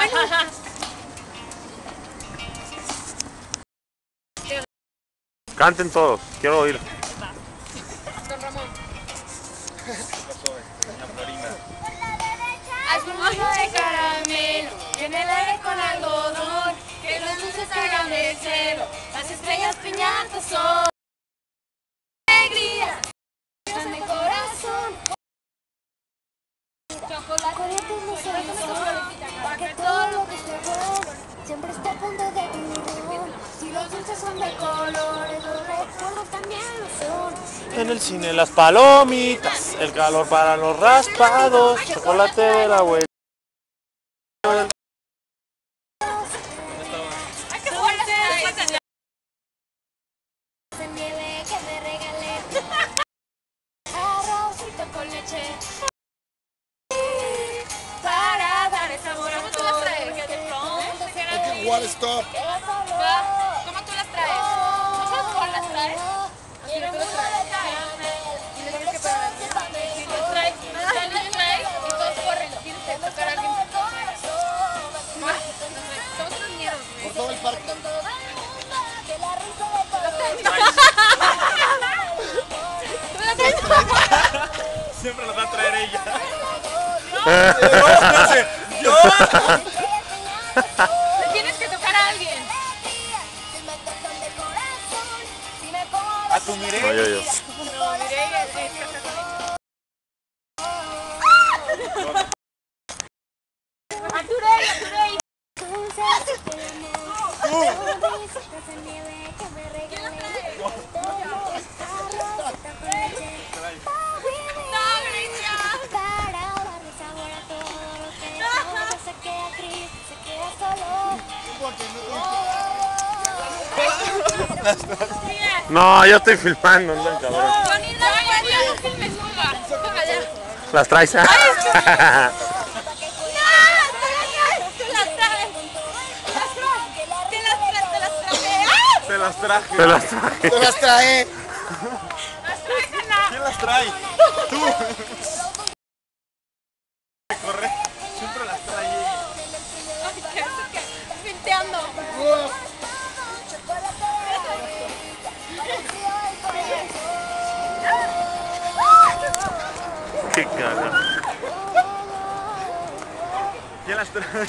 Canten todos, quiero oír. Don Ramón. Algodón de caramelo, que en el aire con algodón, que los dulces traigan del cielo, las estrellas piñatas son alegría, en mi corazón. Chocolate no son, para que todo lo que esté bueno siempre esté a punto de tiburón. Si los dulces son de colores, los recuerdos también lo son. En el cine las palomitas, el calor para los raspados, chocolate de la abuela. De nieve que me regalé, arrocito con leche. Para dar sabor a todo. What stop? ¿Cómo tú las traes? ¿Cómo tú las traes? Y tú las traes. Y le tienes que pegar a alguien. Si los traes, y todos corren. Tienes que tocar a alguien. Todos son miedos, Por todo el parque. De la risa de todos. Siempre nos va a traer ella. ¡Yo! Le tienes que tocar a alguien. Si me tocan de corazón, si me pongo A tu Mireia. No, yo. No, mire, Aturey. dulces de amor, sonrisitas de nieve que me regalé. Arrocito con leche. Para darle sabor a todo lo que no se queda gris, se queda solo. No, yo estoy filmando, no, cabrón. Johnny, no filmes, Tócala. Las traes. Tú las traes. Te las traje. Te las traje. Te las trae. ¿Quién las trae? Tú. Corre. Siempre las trae ella. Finteando. Qué caga. ¿Quién las trae?